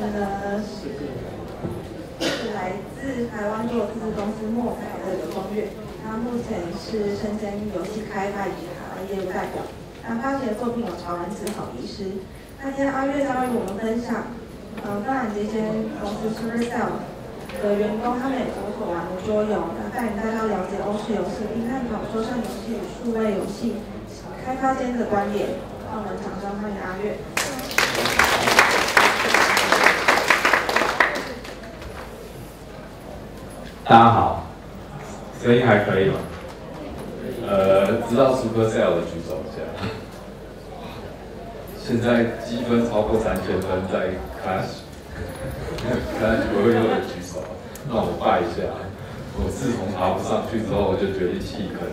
呢是来自台湾做自公司墨彩的刘宗岳，他目前是生鲜游戏开发以及海外业务代表。那发行的作品有《潮玩思考遗失》。那今天阿月将与我们分享，当然这间公司 Supercell 的员工他们也所玩的桌游，那带领大家了解欧式游戏，并探讨桌上游戏与数位游戏开发间的关联。让我们掌声欢迎阿月。 大家好，声音还可以吗？知道 Supercell 的举手一下。现在积分超过3000分，在 Clash 我有人举手，让我拜一下。我自从爬不上去之后，我就决定弃坑。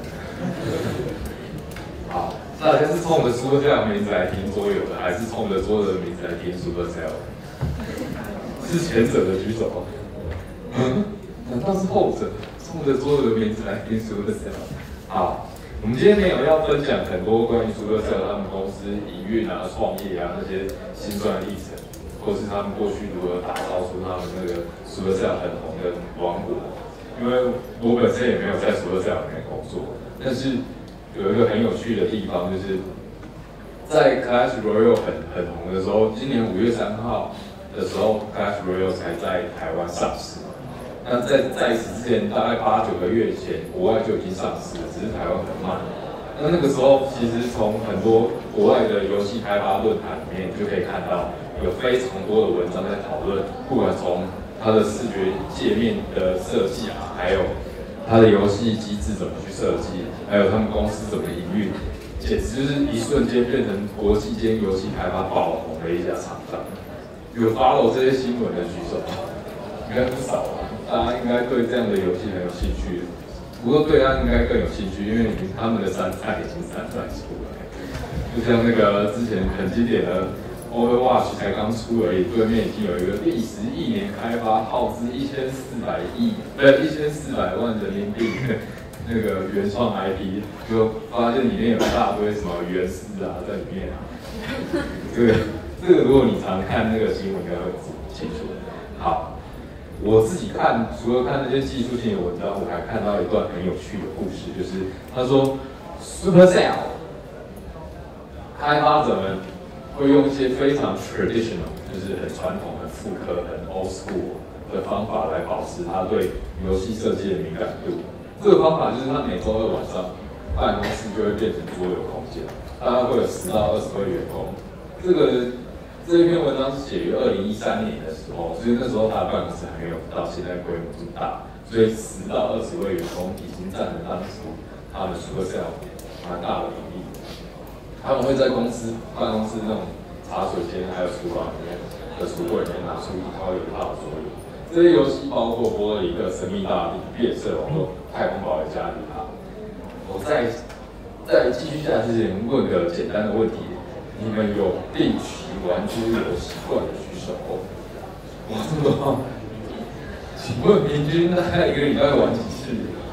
好，大家是冲着 Supercell 的名字来听桌游的，还是冲着桌游的名字来听 Supercell？ 是前者的举手。难道是后者冲着桌游的名字来听 Supercell？ 好，我们今天没有要分享很多关于 Supercell 他们公司营运啊、创业啊那些辛酸的历程，或是他们过去如何打造出他们那个 Supercell 很红的王国。因为我本身也没有在 Supercell 里面工作，但是有一个很有趣的地方，就是在 Clash Royale 很红的时候，今年5月3号的时候 ，Clash Royale 才在台湾上市。那在此之前，大概8、9个月前，国外就已经上市了，只是台湾很慢。那个时候，其实从很多国外的游戏开发论坛里面，就可以看到有非常多的文章在讨论，不管从它的视觉界面的设计啊，还有它的游戏机制怎么去设计，还有他们公司怎么营运，简直就是一瞬间变成国际间游戏开发爆红的一家厂商。有 follow 这些新闻的举手，应该不少吧？大家应该对这样的游戏很有兴趣。不过对他应该更有兴趣，因为他们的山寨已经山寨出来，就像那个之前很经典的 Overwatch 才刚出而已，对面已经有一个历时1年开发，耗资1400万人民币那个原创 IP， 就发现里面有一大堆什么原始啊在里面啊。这个如果你常看那个新闻，应该会清楚。好，我自己看，除了看那些技术性的文章，我还看到一段很有趣的故事，就是他说 Supercell 开发者们会用一些非常 traditional， 就是很传统、很复刻、很 old school 的方法来保持他对游戏设计的敏感度。这个方法就是他每周2晚上办公室就会变成桌游空间，大概会有10到20位员工。这一篇文章是写于2013年的时候，所以那时候他的办公室还没有到现在规模这么大，所以10到20位员工已经占了当时他们 Supercell 蛮大的比例。他们会在办公室那种茶水间还有厨房里面的橱柜里面拿出一套又一套的桌游。这些游戏包括波尔一个神秘大地、变色网络、太空堡垒加里塔。我在继续下去之前问个简单的问题：你们有定期玩桌游习惯的举手？哇，这么多！请问平均大概1个礼拜玩几次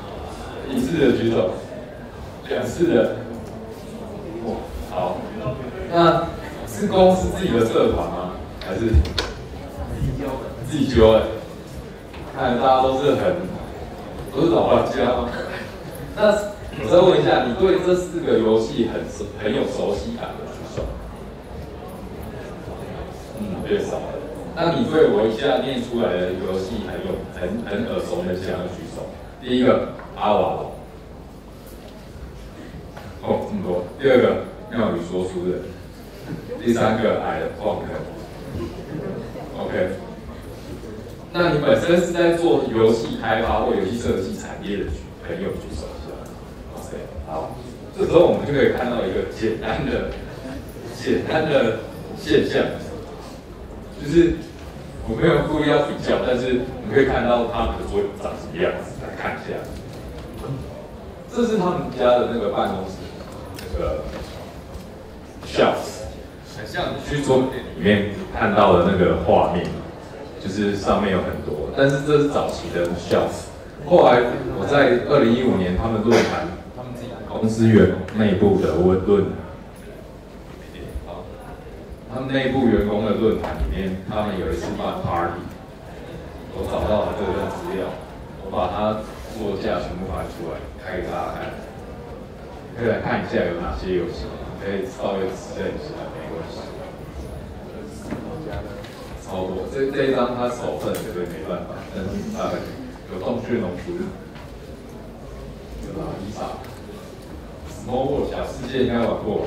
？1次的举手，2次的。好，那是公司自己的社团吗？还是自己揪的？看大家都是老玩家吗？那我再问一下，你对这4个游戏很有熟悉感的举手？越少了。那你对我以下念出来的游戏很耳熟能详的举手？第一个阿瓦隆，哦，这么多。第2个妙语说书人，第3个矮的矿坑。OK， 那你本身是在做游戏开发或游戏设计产业的朋友举手一下。OK， 好，这时候我们就可以看到一个简单的现象，就是我没有故意要比较，但是我们可以看到他们的桌游长什么样子，来看一下。这是他们家的那个办公室，那个 shelf， 很像你去桌面里面看到的那个画面，就是上面有很多，但是这是早期的 shelf。后来我在2015年他们论坛，他们自己公司员工内部的论，他他们内部员工的论坛里面，他们有一次办 party， 我找到了这个资料，我把它座架全部翻出来，开给大家看，可以来看一下有哪些游戏，可以稍微指认一下，没关系。超多，这一张他手份绝对没办法，但是大概有洞穴农夫，有哪一场 ？Small World 小世界应该玩过。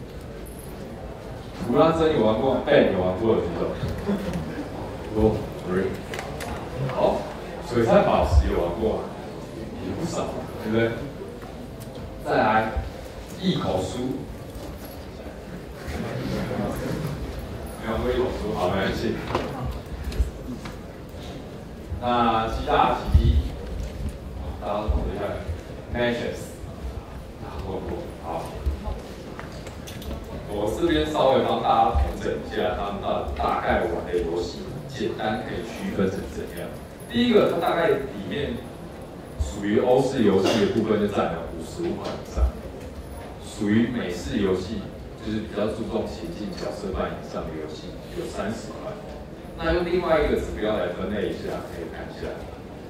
图拉真有玩过 ，Ben 有玩过的举手。哦 ，Three。好，璀璨宝石有玩过，也不少，对不对？再来，异口书。没有过异口书，好，没关系。那七大奇迹，大家都厉害 ，Matches， 打过，好。我这边稍微帮大家统整一下他们大概玩的游戏，简单可以区分成怎样。第一个，它大概里面属于欧式游戏的部分就占了55款以上，属于美式游戏就是比较注重情境角色扮演上的游戏有30款。那用另外一个指标来分类一下，可以看一下，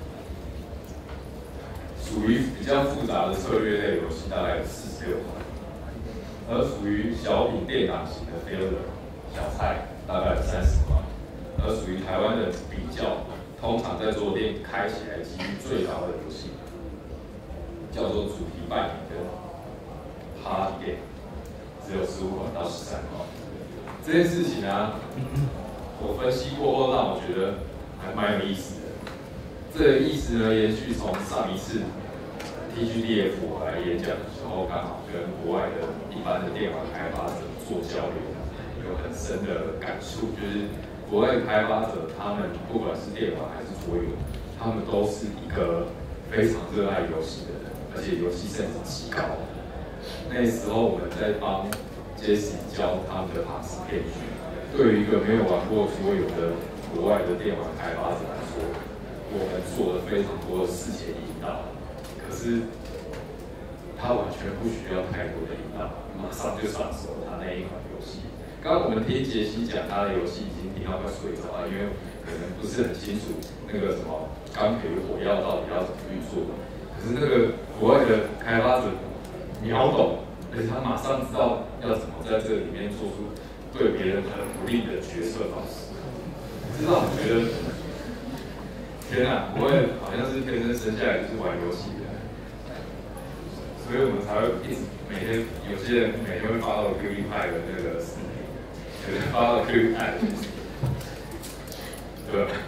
属于比较复杂的策略类游戏大概有46款。而属于小品电脑型的 filler 小菜大概有30款，而属于台湾人比较通常在桌垫开起来几率最高的游戏，叫做主题扮演的 party game， 只有15款到13款。这件事情啊，我分析过后让我觉得还蛮有意思的。这个意思呢，延续从上一次 TGDF 我来演讲的时候，刚好跟国外的一般的电玩开发者做交流，有很深的感触，就是国外的开发者，他们不管是电玩还是桌游，他们都是一个非常热爱游戏的人，而且游戏甚至极高。那时候我们在帮 Jesse 教他们的法式骗局，对于一个没有玩过桌游的国外的电玩开发者来说，我们做了非常多的事前引导。可是他完全不需要太多的引导，马上就上手他那一款游戏。刚刚我们听杰西讲他的游戏，已经听到快睡着了，因为可能不是很清楚那个什么钢铁火药到底要怎么运作。可是那个国外的开发者秒懂，而且他马上知道要怎么在这里面做出对别人很不利的决策方式。这让我觉得，天啊，国外好像是天生生下来就是玩游戏的。所以我们才会一直每天，有些人每天会发到 PewDiePie 的那个视频，有人发到 PewDiePie 的视频，对吧？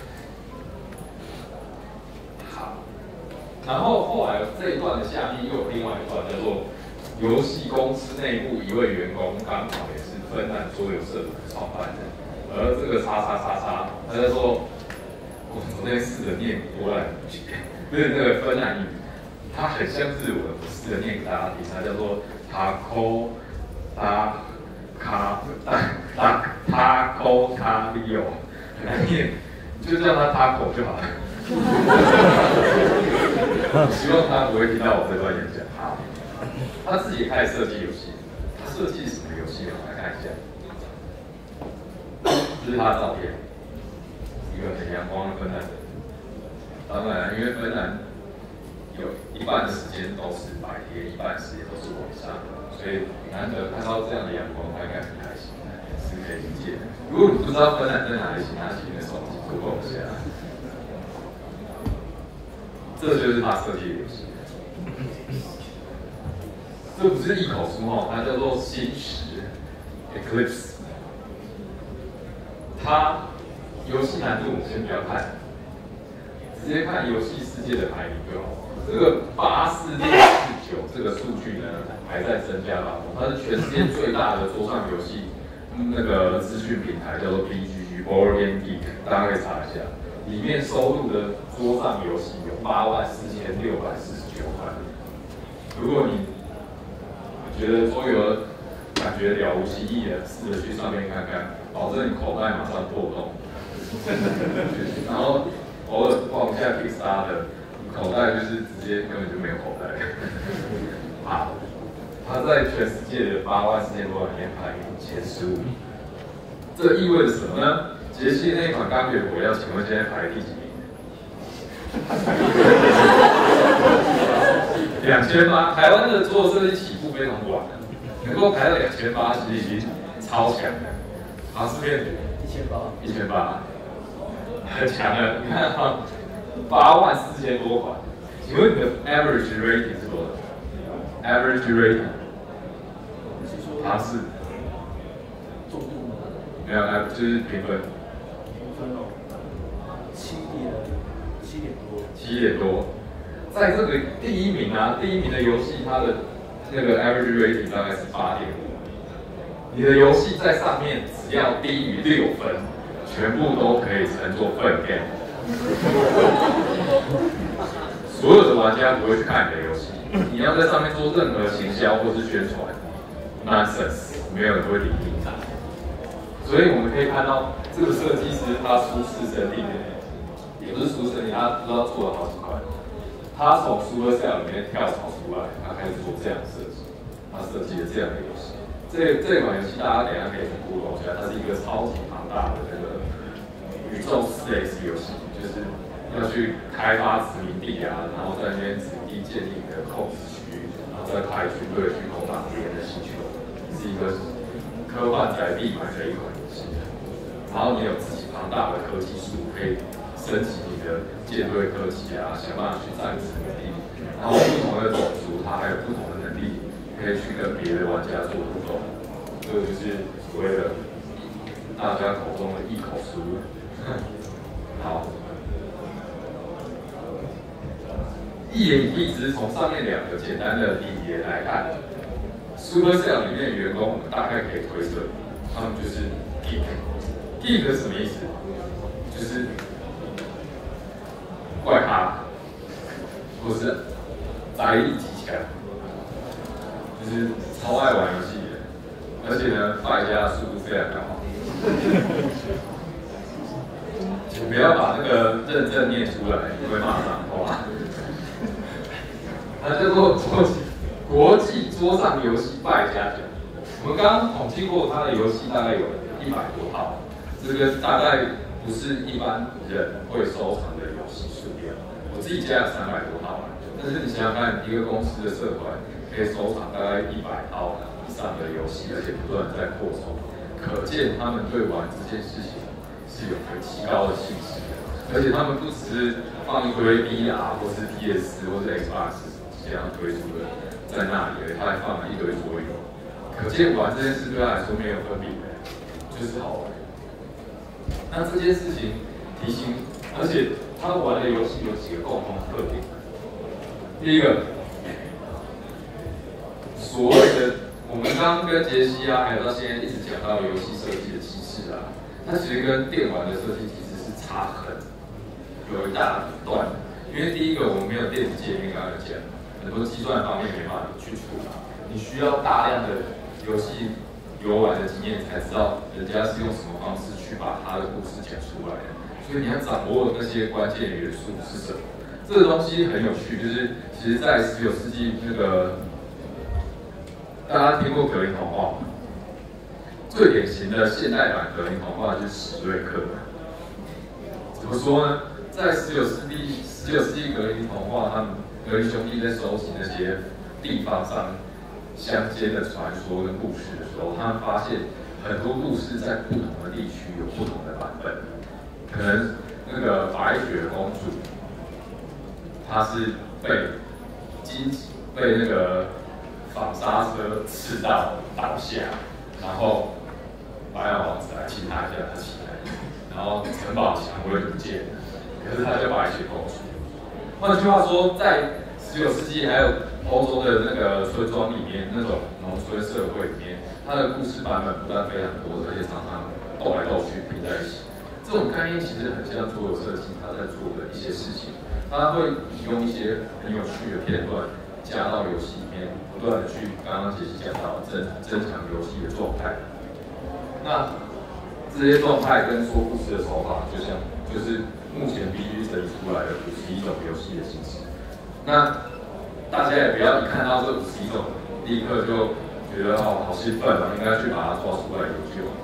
好，然后后来这一段的下面又有另外一段叫做游戏公司内部一位员工刚好也是芬兰桌游社的创办人，而这个叉，他就说，我昨天试着念波兰语，就是那个芬兰语。它很像日文，我试着念给大家听，它叫做 Taco Taco， 很难念，你就叫它 Taco 就好了。希望他不会听到我这段演讲。好，他自己也开始设计游戏，他设计什么游戏？我们来看一下，这是他的照片，一个很阳光的芬兰人。当然，因为芬兰有一半的时间都是白天，一半的时间都是晚上，所以难得看到这样的阳光，他应该很开心，是可以理解的。如果你不知道芬兰在哪里，请拿起你的手机 Google 一下，这就是他设计的游戏。这不是异口书哦，它叫做星矢 Eclipse。它游戏难度我们先不要看，直接看游戏世界的排名就好。这个84.49这个数据呢，还在增加当中。它是全世界最大的桌上游戏那个资讯平台，叫做 BGG Board Game Geek， 大家可以查一下。里面收录的桌上游戏有84649款。如果你觉得桌游感觉了无新意的，试着去上面看看，保证你口袋马上破洞。然后偶尔逛一下 Kickstarter， 口袋就是直接根本就没有口袋。好，它在全世界的84000多里面排名前15。 这意味着什么呢？杰西那一款钢铁火药，请问现在排第几名？2800，台湾的做设计起步非常晚，能够排到2800，其实已经超强了。好，是片1800，很强了。你看哈，84000多款，请问你的 average rating 是多少 ？average rating， 好像是没有，就是评分。7点多，在这个第一名啊，第一名的游戏它的那个 average rating 大概是8.5。你的游戏在上面只要低于6分，全部都可以称作笨 game。所有的玩家不会去看你的游戏，你要在上面做任何行销或是宣传 ，nonsense， 没有人会理你。所以我们可以看到，这个设计师他舒适设定的，也不是舒适设定，他不知道做了好几款。他从 Supercell 里面跳槽出来，他开始做这样的设计，他设计了这样的游戏。这款游戏大家等一下可以去 Google 一下，它是一个超级庞大的那个宇宙4X 游戏，就是要去开发殖民地啊，然后在那边殖民地建立你的控制区域，然后再派军队去攻打别人的星球，是一个科幻宅地版的一款游戏。然后你有自己庞大的科技树，可以升级你的舰队科技啊，想办法去占殖民地。然后不同的种族，它还有不同的能力。可以去跟别的玩家做互动，这个就是所谓的大家口中的异口书。好，一言以蔽之，从上面2个简单的语言来看 ，Supercell 里面的员工，我们大概可以推测，他们就是 geek。geek 是什么意思？就是怪咖，或是宅力极强。就是超爱玩游戏的，而且呢，败家的速度非常高。请不要把那个认证念出来，你会骂脏话。它叫做国际桌上游戏败家奖。我们刚刚统计过，它的游戏大概有100多套，这个大概不是一般人会收藏的游戏数量。我自己家有300多套，但是你想想看，一个公司的社团。可以收藏大概100套以上的游戏，而且不断在扩充，可见他们对玩这件事情是有极高的兴趣的。而且他们不只是放一堆 VR 或是 PS 或是 Xbox 这样推出的在那里，他还放了一堆桌游，可见玩这件事对他来说没有分别，就是好玩。那这件事情提醒，而且他玩的游戏有几个共同特点，第一个。所谓的，我们刚刚跟杰西啊，还有到现在一直讲到游戏设计的机制啊，它其实跟电玩的设计其实是差有一大段。因为第一个，我们没有电子界面，刚刚讲，很多计算方面没办法去处理，你需要大量的游戏游玩的经验，才知道人家是用什么方式去把他的故事讲出来的。所以你要掌握那些关键元素是什么。这个东西很有趣，就是其实在19世纪那个。大家听过格林童话吗？最典型的现代版格林童话就是史瑞克。怎么说呢？在19世纪格林童话，他们格林兄弟在收集那些地方上乡间的传说跟故事的时候，他们发现很多故事在不同的地区有不同的版本。可能那个白雪公主，她是被那个纺纱车刺到倒下，然后白马王子来亲她一下，她起来，然后城堡墙会不见了，可是她叫白雪公主。换句话说，在19世纪还有欧洲的那个村庄里面，那种农村社会里面，它的故事版本不但非常多，而且常常斗来斗去拼在一起。这种概念其实很像桌游设计他在做的一些事情，他会用一些很有趣的片段加到游戏里面，不断的去刚刚杰西讲到增强游戏的状态。那这些状态跟说故事的手法，就是目前必须整理出来的51种游戏的形式。那大家也不要一看到这51种，立刻就觉得哦好兴奋哦，应该去把它抓出来研究。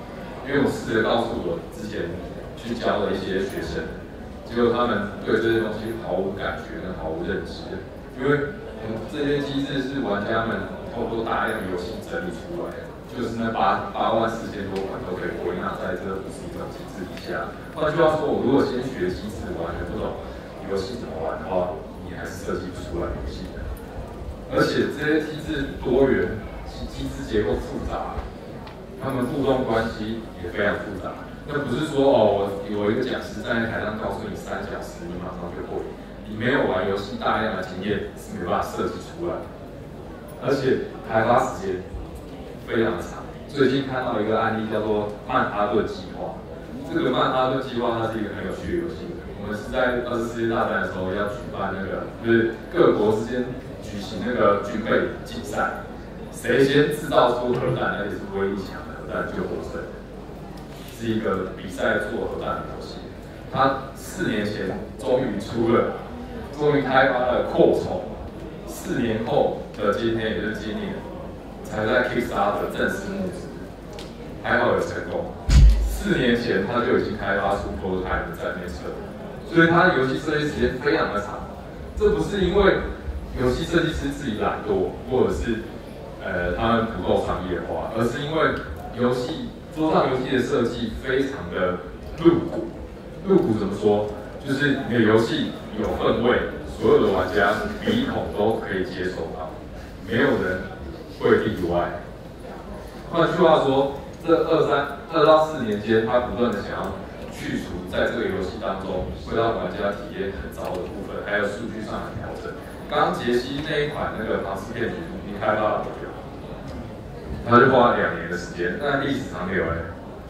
因为我试着告诉我之前去教的一些学生，结果他们对这些东西毫无感觉跟毫无认知，因为这些机制是玩家们透过大量游戏整理出来的，就是那84000多款都可以归纳在这51种机制以下。换句话说，我如果先学机制，完全不懂游戏怎么玩的话，你还是设计不出来游戏的。而且这些机制多元，机制结构复杂，他们互动关系也非常复杂。那不是说我有一个讲师站在台上告诉你3小时，你马上就会。你没有玩游戏大量的经验是没办法设计出来的，而且开发时间非常长。最近看到一个案例叫做曼哈顿计划，这个曼哈顿计划它是一个很有趣的游戏。我们是在2次世界大战的时候要举办就是各国之间举行军备竞赛，谁先制造出核弹，而且是威力强的核弹就获胜。是一个比赛做核弹的游戏，它4年前终于开发了扩充，4年后的今天，也就是今年，才在 Kickstarter 正式募资，还好有成功。4年前他就已经开发出 prototype 的在内测，所以他的游戏设计时间非常的长。这不是因为游戏设计师自己懒惰，或者是他们不够商业化，而是因为桌上游戏的设计非常的露骨。露骨怎么说？就是你的游戏有氛围，所有的玩家鼻孔都可以接受到，没有人会例外。换句话说，这2到4年间，他不断的想要去除在这个游戏当中会让玩家体验很糟的部分，还有数据上的调整。刚杰西那一款庞氏骗局，你开发了多久？他就花了2年的时间，那历史长流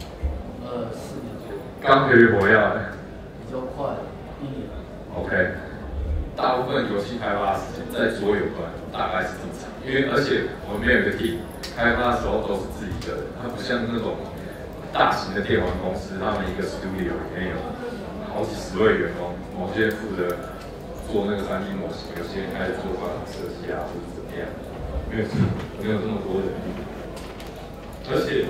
4年左右。 刚可以活跃比较快，1年。 OK， 大部分游戏开发时间在桌游端大概是这么长，而且我们没有一个 team， 开发的时候都是自己的人，它不像那种大型的电玩公司，他们一个 studio 里面有好几10位员工，某些人负责做3D 模型，有些人开始做画廊设计或者怎么样，没有这么多人力，而且。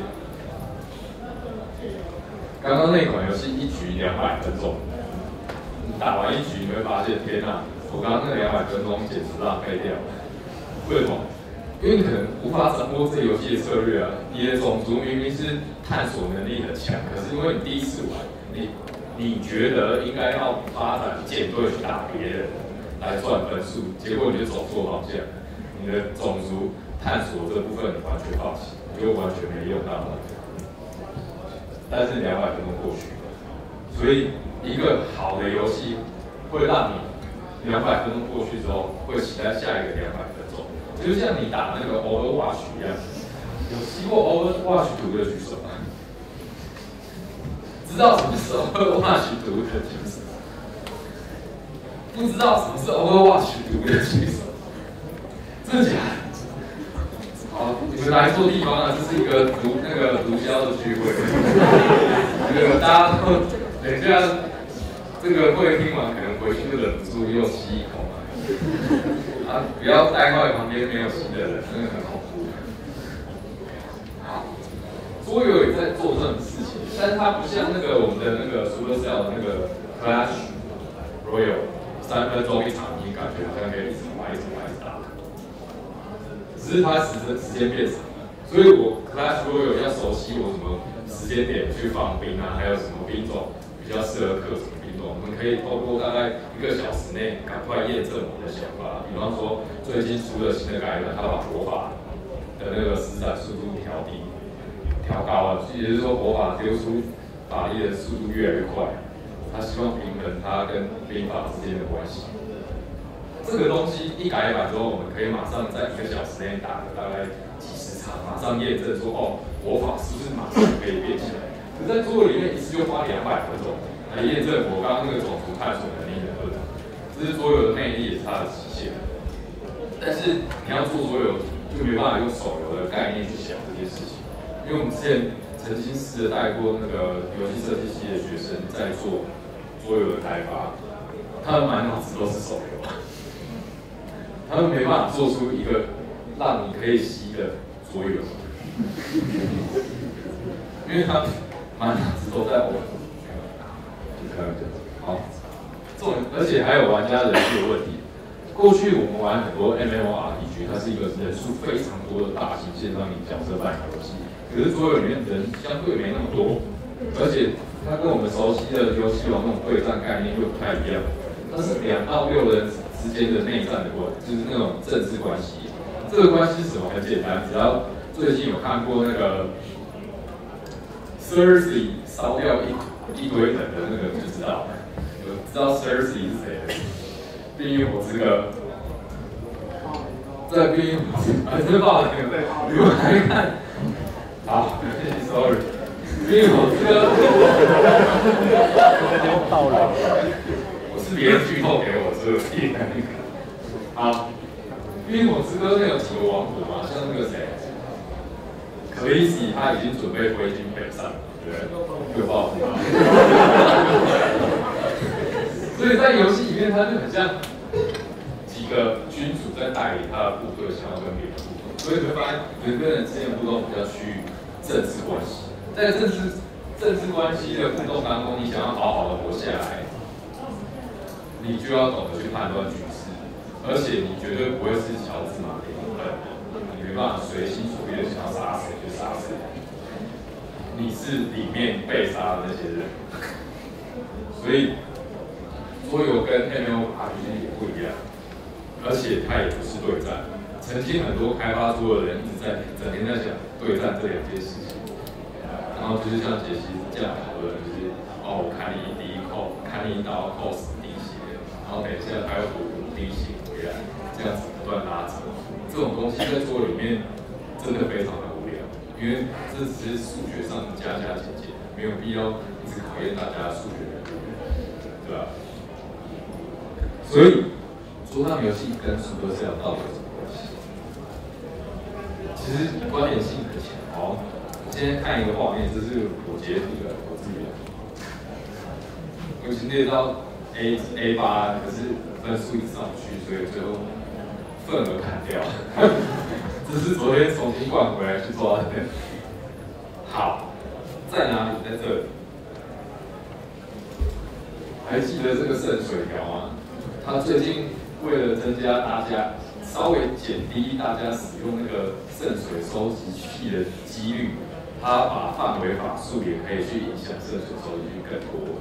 刚刚那款游戏1局200分钟，你打完1局你会发现，天哪！我刚刚那200分钟简直浪费掉了。为什么？因为你可能无法掌握这个游戏的策略啊。你的种族明明是探索能力很强，可是因为你第一次玩，你觉得应该要发展舰队去打别人来赚分数，结果你就走错方向。你的种族探索这部分你完全放弃，就完全没用到了。但是200分钟过去了，所以一个好的游戏会让你200分钟过去之后，会期待下一个200分钟，就像你打Overwatch 一样。有吸过 Overwatch 毒的举手吗？知道什么是 Overwatch 毒的举手？不知道什么是 Overwatch 毒的举手？真的假的？好，你们来错地方了，这是一个毒枭的聚会。大家都等一下，这个会听完可能回去就忍不住又吸一口啊！不要带坏旁边没有吸的人，真的很恐怖。好，桌游也在做这种事情，但是它不像我们的Supercell 的Clash Royale， 3分钟1场，你感觉好像可以一直玩一直打。只是它时间变长了，所以我 Clash Royale 要熟悉我什么时间点去放兵还有什么兵种比较适合克什么兵种，我们可以透过大概1个小时内赶快验证我们的想法。比方说最近出了新的改版，它把国法的施展速度调高了，也就是说国法丢出法律的速度越来越快，他希望平衡它跟兵法之间的关系。这个东西一改版之后，我们可以马上在1个小时内打大概几10场，马上验证说国法是不是马上可以变起来。可是在桌游里面一次就花200分钟来验证我刚刚种族探索能力的不同，这是桌游的魅力，也是它的极限。但是你要做桌游，就没办法用手游的概念去想这件事情，因为我们之前曾经试着带过游戏设计系的学生在做桌游的开发，他们满脑子都是手游。他们没办法做出一个让你可以吸的桌游，因为他满脑子都在玩。就开玩笑，好，而且还有玩家人数的问题。过去我们玩很多 MMORPG， 它是一个人数非常多的大型线上角色扮演游戏，可是桌游里面人相对没那么多，而且它跟我们熟悉的游戏王那种对战概念又不太一样，它是2到6人之间的内战的就是那种政治关系。这个关系是什么？很简单，只要最近有看过那个 Cersei 烧掉一堆人的那个就知道，知道 Cersei 是谁的？冰与火之歌，在冰与火之歌，真爆了！你们来看，好 ，sorry， 冰与火之歌，爆了！我是别人剧透给我，所以我记得。好，冰与火之歌那有几个王国嘛？像那个谁，克里斯，他已经准备回军北上，对，又爆了。所以在游戏里面，它就很像几个君主在带领他的部队，想要跟别人互动。所以你会发现，人跟人之间的互动比较趋于政治关系。在政治关系的互动当中，你想要好好的活下来，你就要懂得去判断局势，而且你绝对不会是乔治马丁，你没办法随心所欲的想要杀谁就杀谁。你是里面被杀的那些人，所以。桌游跟 MMORPG 也不一样，而且它也不是对战。曾经很多开发桌游的人一直在整天在讲对战这2件事情，然后就是像杰西这样讨论，就是我砍你第一扣，砍你一刀扣死滴血，然后等一下还要补滴血回来，这样子不断拉扯。这种东西在桌游里面真的非常的无聊，因为这只是数学上的加减，没有必要一直考验大家的数学能力，对吧？所以，桌上游戏跟Supercell到底有什么关系？其实关联性很强。好，我现在看一个画面，这是我截图的，我自己的。我已经列到 A8，可是分数一直上不去，所以最后份额砍掉。这是昨天重新灌回来去抓的。好，在哪里？在这里。还记得这个渗水条吗？他最近为了增加大家稍微减低大家使用那个渗水收集器的几率，他把范围法术也可以去影响渗水收集率更多。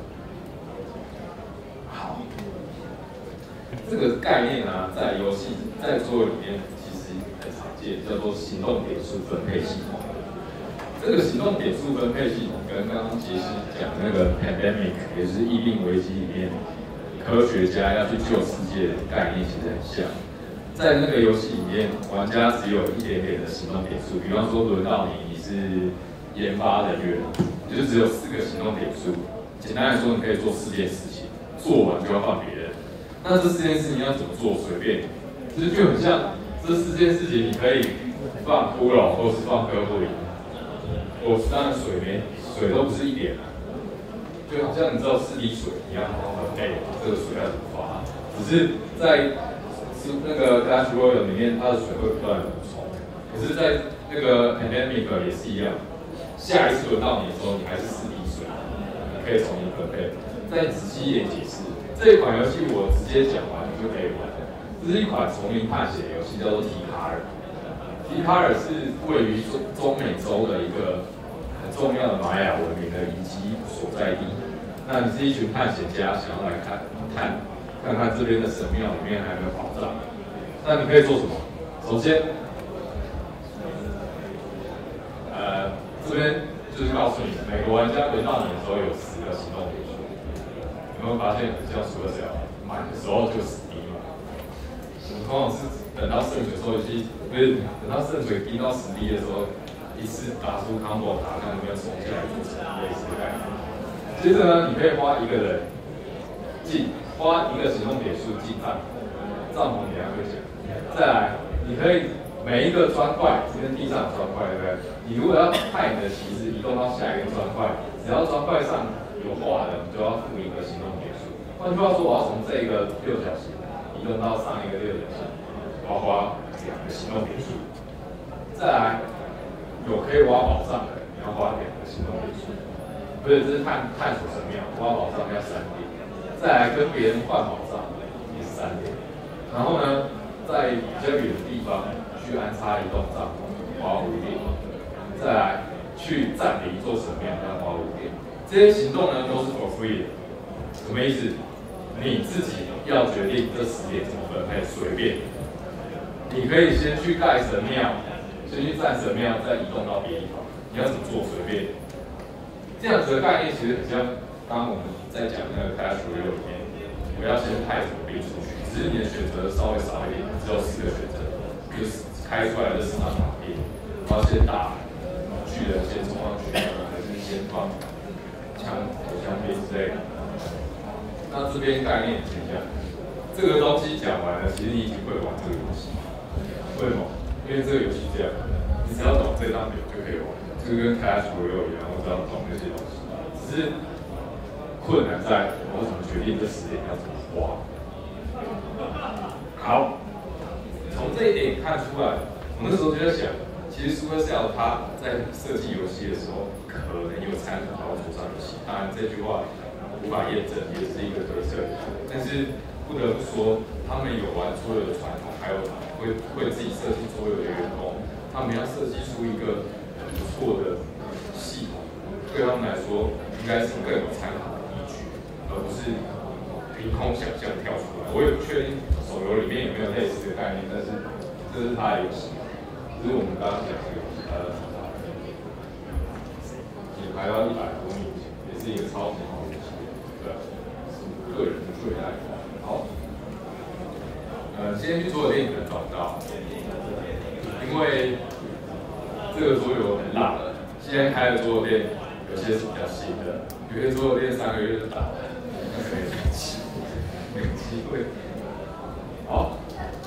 好，这个概念啊，在桌游里面其实很常见，叫做行动点数分配系统。这个行动点数分配系统跟刚刚杰西讲那个 pandemic， 也就是疫病危机里面。科学家要去救世界的概念其实很像，在那个游戏里面，玩家只有一点点的行动点数。比方说轮到你是研发人员，你就只有4个行动点数。简单来说，你可以做4件事情，做完就要换别人。那这4件事情要怎么做？随便，其实就很像这4件事情，你可以放骷髅，或是放哥布林，或是当然水都不是1点啊。就好像你知道4滴水，你要好好分配这个水要怎么发。只是在那个 Clash Royale 里面，它的水会不断的补充。可是，在那个 Pandemic 也是一样，下一次轮到你的时候，你还是4滴水，你可以重新分配。再仔细一点解释，这一款游戏我直接讲完你就可以玩了。这是一款丛林探险游戏，叫做提卡尔。提卡尔是位于中美洲的一个很重要的玛雅文明的遗迹所在地。那你是一群探险家，想要来看看这边的神庙里面还有没有宝藏。那你可以做什么？首先，这边就是告诉你，每个玩家轮到你的时候有10个行动点数。有没有发现很像Supercell，满的时候就10滴嘛？我们通常是等到渗水收集器，不是等到渗水滴到10滴的时候，一次打出 combo 卡，看能不能冲起来做成类似的概念。接着呢，你可以花1个人花1个行动点数进帐篷，等一下会讲。再来，你可以每一个砖块，这边地上有砖块，对不对？你如果要派你的旗子移动到下一个砖块，只要砖块上有画的，你就要付1个行动点数。换句话说，我要从这个六角形移动到上一个六角形，我要花2个行动点数。再来，有可以挖宝藏的，你要花2个行动点数。 而且这是探索神庙，挖宝藏要3点，再来跟别人换宝藏也是3点，然后呢，在比较远的地方去安插一栋帐篷，花5点，再来去占领一座神庙要花5点，这些行动呢都是 for free 的，什么意思？你自己要决定这10点怎么分配，随便。你可以先去盖神庙，先去占神庙，再移动到别的地方。你要怎么做随便。这样子的概念其实很像刚刚我们在讲那个开除6里面，我要先派什么兵出去，只是你的选择稍微少一点，只有4个选择，就是开出来的4张卡片，然后先打巨人，先冲上去，还是先放枪兵之类的。那这边概念是一样，这个东西讲完了，其实你已经会玩这个游戏。为什么？因为这个游戏这样，你只要懂这张表就可以玩，就跟开除6一样，我只要懂那些东西。只是困难在我怎么决定这10点要怎么花。好，从这一点看出来，我那时候就在想，其实 Supercell 它在设计游戏的时候，可能有参考到桌上游戏。当然这句话无法验证，也是一个推测。但是不得不说，他们有玩桌游的传统，还有会自己设计桌游的员工，他们要设计出一个不错的系统，对他们来说应该是更有参考的依据，而不是凭空想象跳出来。我也不确定手游里面有没有类似的概念，但是这是它的游戏，就是我们刚刚讲的游戏，它的也排到100多名，也是一个超级好的游戏，对，是个人的最爱。好，今天去桌游店可能找不到，因为这个桌游很老了。现在开的桌游店有些是比较新的，有些桌游店3个月就倒了，那可能没有机会。好，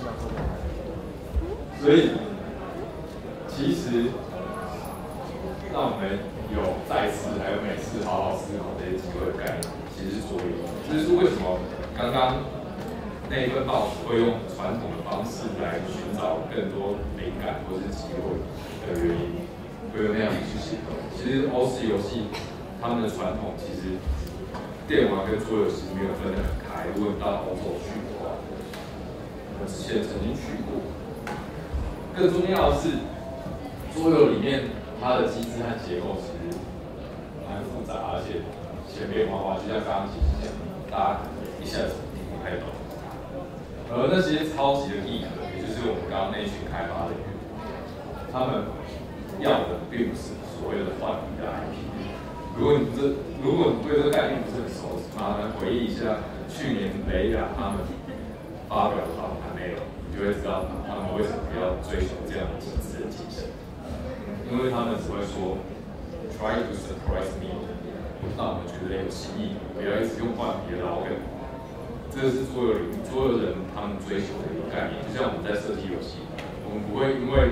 所以其实让我们有再次还有每次好好思考这些机会的概念，其实是桌游。这就是为什么刚刚那一份报纸会用传统的方式来寻找更多灵感或是机会的原因，会有那样去写。其实欧式游戏他们的传统其实电玩跟桌游其实没有分得很开。如果你到欧洲去的话，我之前曾经去过。更重要的是，桌游里面它的机制和结构其实蛮复杂，而且千变万化，就像刚刚其实讲，大家一下子听不太懂。而那些超级的异壳，也就是我们刚刚那群开发人员，他们要的并不是所谓的换皮的 IP。如果你对这个概念不是很熟，麻烦回忆一下去年雷亚他们发表的访谈内容，你就会知道他们为什么要追求这样极致的精神。因为他们只会说 try to surprise me， 让我们觉得有新意，不要一直用换皮的老梗。这是桌游人他们追求的一个概念，就像我们在设计游戏，我们不会因为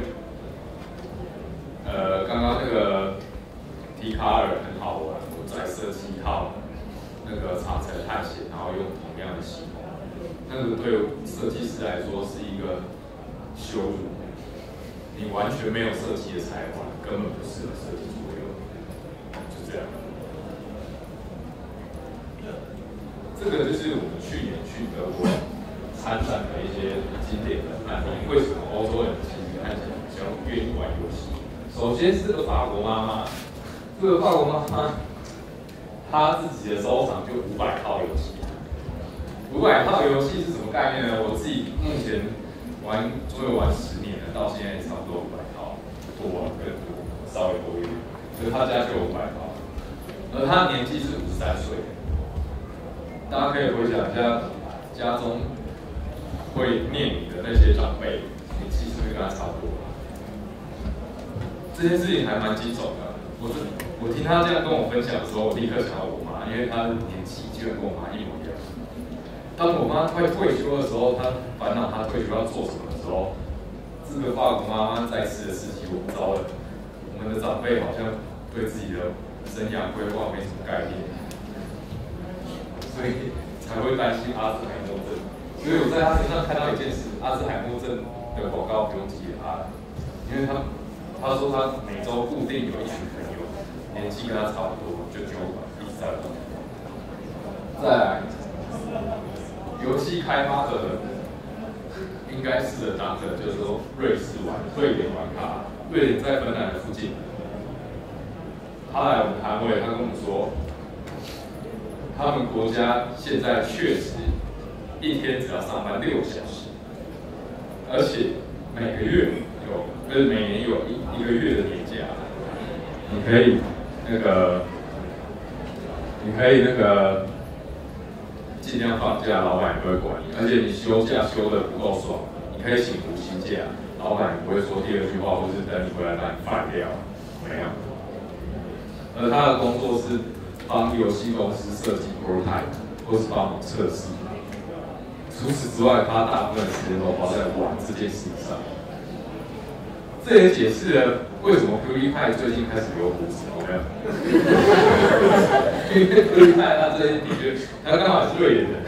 刚刚那个 T 卡尔很好玩，我再设计一套那个长城探险，然后用同样的系统，那个对设计师来说是一个羞辱。你完全没有设计的才华，根本不适合设计桌游，就这样。这个就是我们去年去德国参展的一些经典的案例。为什么欧洲人其实看起来比较愿意玩游戏？首先是这个法国妈妈，这个法国妈妈她自己的收藏就500套游戏。500套游戏是什么概念呢？我自己目前玩桌游玩10年了，到现在也差不多500套，多更多，稍微多一点。所以他家就有500套，而他年纪是53岁。大家可以回想一下，家中会念你的那些长辈，年纪是不是跟他差不多？这件事情还蛮惊悚的。我听他这样跟我分享的时候，我立刻想到我妈，因为她的年纪基本跟我妈一模一样。当我妈快退休的时候，她烦恼她退休要做什么的时候，这个法国妈妈在世的事情我不知道了。我们的长辈好像对自己的生涯规划没什么概念。所以才会担心阿兹海默症。所以我在他身上看到一件事，阿兹海默症的广告不用寄给他，因为他说他每周固定有一群朋友年纪跟他差不多，就9款一直在玩。再来，游戏开发的应该是的当的，就是说瑞典玩咖，瑞典在芬兰的附近。他来我们摊位，他跟我们说，他们国家现在确实一天只要上班6小时，而且每年有一个月的年假，你可以尽量放假，老板也不会管你，而且你休假休得不够爽，你可以请无薪假，老板也不会说第二句话，或是等你回来把你放掉，没有。而他的工作是帮游戏公司设计 prototype， 或是帮忙测试。除此之外，他大部分时间都花在玩这件事上。这也解释了为什么 PewDiePie 最近开始留胡子，有没有？因为 PewDiePie 他最近的确，他刚好是瑞典人，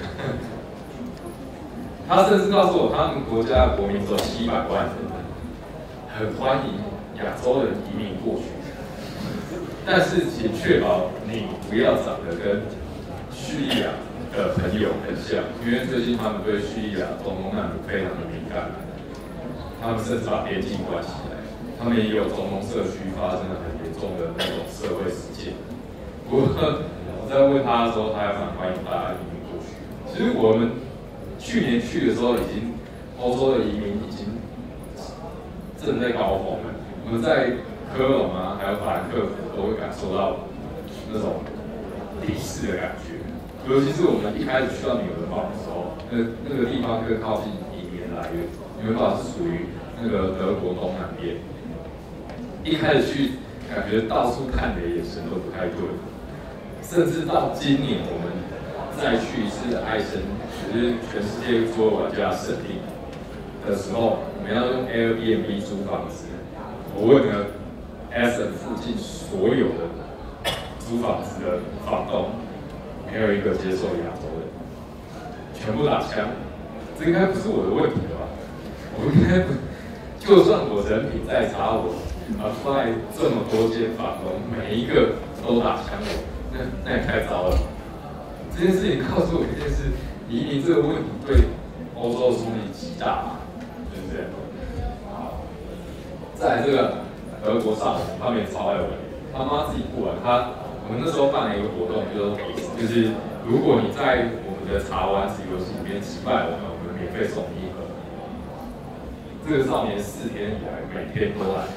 他甚至告诉我，他们国家的国民只有700万人，很欢迎亚洲人移民过去。但是请确保你不要长得跟叙利亚的朋友很像，因为最近他们对叙利亚中东难民非常的敏感，他们甚至把边境关起来，他们也有中东社区发生了很严重的那种社会事件。不过我在问他的时候，他还蛮欢迎大家移民过去。其实我们去年去的时候，欧洲的移民已经正在高峰了，我们在科隆啊，还有法兰克福都会感受到那种鄙视的感觉。尤其是我们一开始去到纽伦堡的时候，那个地方更靠近移民来源，纽伦堡是属于那个德国东南边。一开始去，感觉到处看的眼神都不太对，甚至到今年我们再去一次艾森，就是全世界所有玩家胜利的时候，我们要用 Airbnb 租房子。我问了 Essen 附近所有的租房子的房东，没有一个接受亚洲人，全部打枪。这应该不是我的问题了吧？我应该不，就算我人品再差，我apply这么多间房东，每一个都打枪我，那也太糟了。这件事情告诉我一件事：移民这个问题对欧洲的冲击极大，就是这样。好，再来这个。德国上他们也超爱玩，他妈自己不玩。我们那时候办了一个活动，就是如果你在我们的茶丸子游戏里面击败我们免费送你一盒。这个少年4天以来每天都来，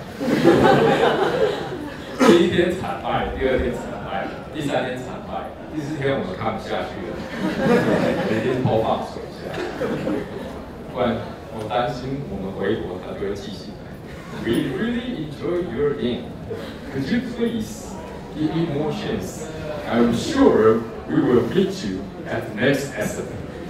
第1天惨败，第2天惨败，第3天惨败，第4天我们看不下去了，每天偷放水下，不然我担心我们回国他就会记性。We really enjoy your game. Could you please give me more chance? I'm sure we will meet you at the next Essen.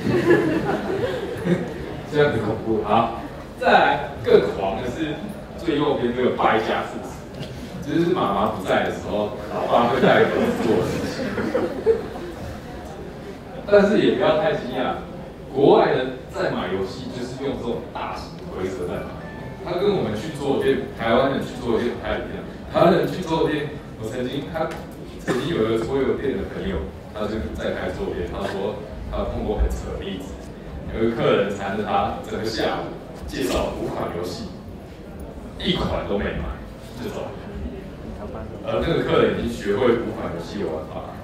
这样子恐怖啊！再来更狂的是最右边这个败家父子，就是妈妈不在的时候，老爸会带儿子做的事情。但是也不要太惊讶，国外的在买游戏就是用这种大型推车在买。他跟我们去桌游店，台湾人去桌游店不太一样。台湾人去桌游店，他曾经有一个桌游店的朋友，他就在开桌游店，他说他碰过很扯的例子，有一个客人缠着他整个下午，介绍了5款游戏，1款都没买就走了。而那个客人已经学会5款游戏的玩法，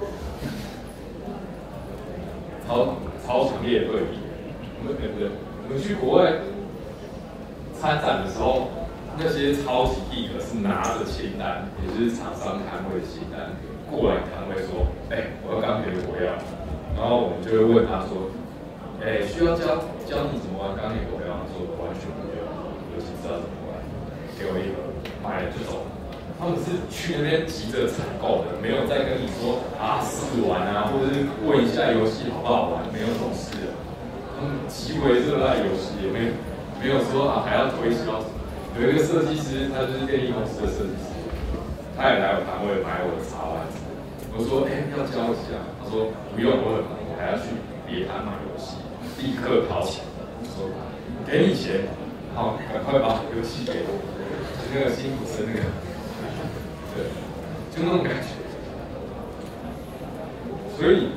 超强烈的对比。我们去国外。参展的时候，那些超级 geek 是拿着清单，也就是厂商摊位的清单过来摊位说：“我要钢铁火药。”然后我们就会问他说：“需要教你怎么玩钢铁火药？”他说：“完全不用，我只知道怎么玩，给我一盒，买了就走。”他们是去那边急着采购的，没有再跟你说试玩啊，或者是问一下游戏好不好玩，没有这种事的。他们极为热爱游戏，也没有说还要推销。有一个设计师，他就是电力公司的设计师，他也来我摊位买我的茶丸子。我说要教一下，他说不用，我很忙，我还要去别摊买游戏，立刻掏钱。我说给你钱，好，赶快把游戏给我，就那个辛苦生那个，对，就那种感觉。 所以，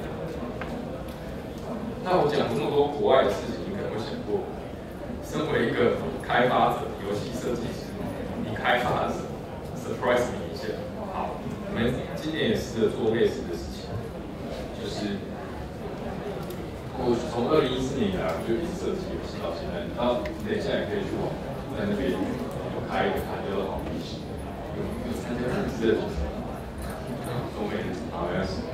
那我讲这么多国外的事情，你可能会想过，身为一个开发者、游戏设计师，你开发的什么 ？surprise 你一下。好，我们今年也试着做类似的事情，就是我从2014年以来，我就一直设计游戏到现在。然后你等一下也可以去网在那边有开一个卡叫做好游戏，有参加粉丝的举手，都没人，好像是。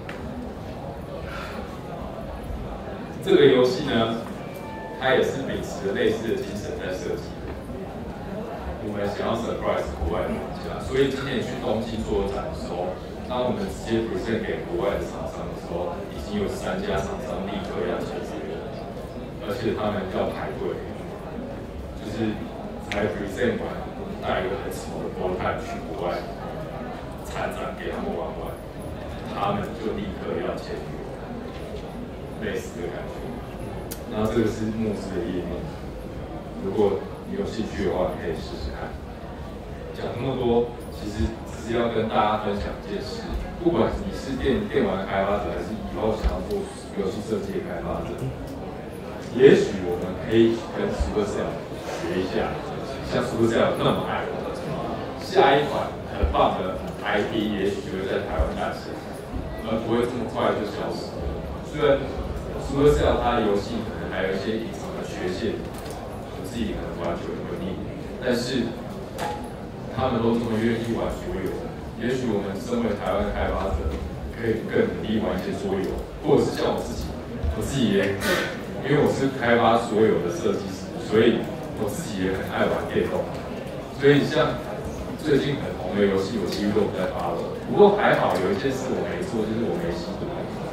这个游戏呢，它也是秉持着类似的精神在设计的。我们想要 surprise 国外的玩家，所以今年去东京做展的时候，当我们直接 present 给国外的厂商的时候，已经有3家厂商立刻要签约了，而且他们要排队，就是才 present 完，带一个很丑的 prototype 去国外参展给他们玩玩，他们就立刻要签约。类似的感觉，然后这个是募资的页面，如果你有兴趣的话，你可以试试看。讲那么多，其实只是要跟大家分享一件事：不管你是电玩开发者，还是以后想要做游戏设计的开发者，也许我们可以跟 Supercell 学一下，像 Supercell 那么爱我，下一款很棒的 IP 也许就会在台湾诞生，而不会这么快就消失。虽然Supercell 它的游戏可能还有一些隐藏的缺陷，我自己可能完全不腻，但是他们都这么愿意玩桌游，也许我们身为台湾的开发者，可以更努力玩一些桌游，或者是像我自己也，因为我是开发所有的设计师，所以我自己也很爱玩电动，所以像最近很红的游戏，我几乎都在发了。不过还好有一件事我没做，就是我没吸毒。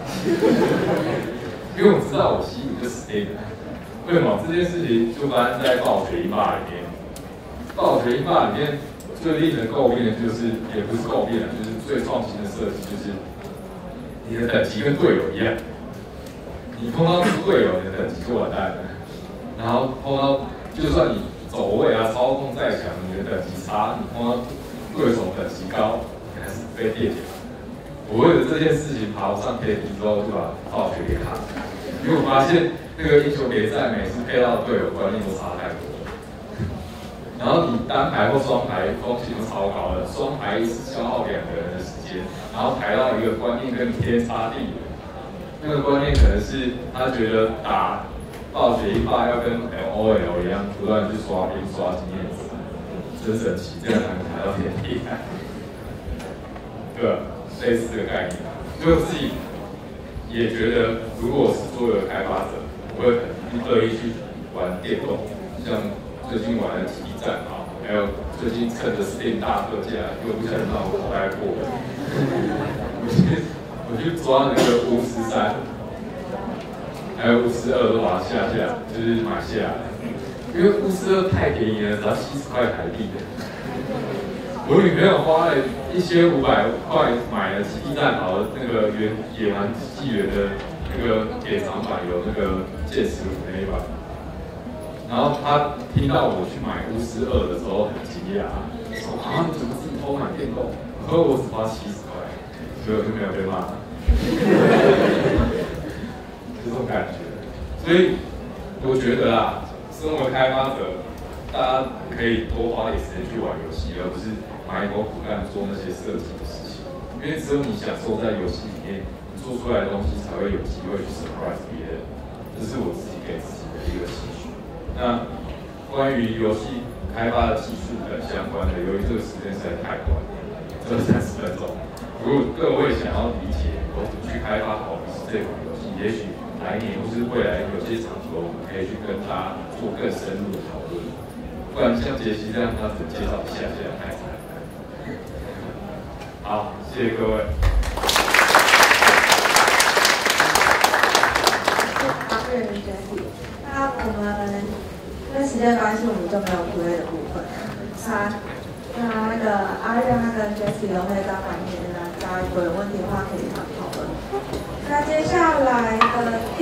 因为我知道我吸毒就死定了。为什么？这件事情就发生在暴雪英霸里面。暴雪英霸里面最令人诟病的就是，也不是诟病了，就是最创新的设计，就是你的等级跟队友一样。你碰到猪队友，你的等级就完蛋了。然后碰到，就算你走位啊、操控再强，你的等级差，你碰到对手等级高，你还是被垫脚。我为了这件事情爬上天梯之后，就把暴雪给砍了，因为我发现那个英雄联赛每次配到的队友观念都差太多了。然后你单排或双排风险都超高的，双排一次消耗2个人的时间，然后排到一个观念跟你天差地远。那个观念可能是他觉得打暴雪英霸要跟 LOL 一样，不断去刷兵刷经验值，真神奇，这样才能排到天梯。对。类似的概念，所以我自己也觉得，如果我是桌游开发者，我会很乐意去玩电动，像最近玩的《体力战袍》，还有最近趁着 Steam 大特价，又不想让我口袋破，我去抓那个巫师3，还有巫师2都把它下，就是买下来，因为巫师2太便宜了，只要70块台币。我女朋友花了1500块买了《奇迹战袍》那个野蛮纪元的那个典藏版，有那个剑15那一版。然后她听到我去买巫师2的时候很惊讶，说啊你怎么自己偷买电动？我说我只花70块，所以我就没有被骂。这种感觉，所以我觉得啊，身为开发者，大家可以多花点时间去玩游戏，而不是埋头苦干做那些设计的事情，因为只有你享受在游戏里面，你做出来的东西才会有机会去 surprise 别人。这是我自己给自己的一个期许。那关于游戏开发的技术等相关的，由于这个时间实在太短，只有30分钟。如果各位想要理解我怎么去开发好这款游戏，也许来年或是未来有些场合，我们可以去跟大家做更深入的讨论。不然像杰西这样，他只介绍一下太惨。好，谢谢各位。 阿瑞跟 Jessie， 那我们因为时间关系，我们就没有Q&A的部分。那个阿瑞他跟 Jessie 都会在旁边呢，大家如果有问题的话可以讨论。那接下来的。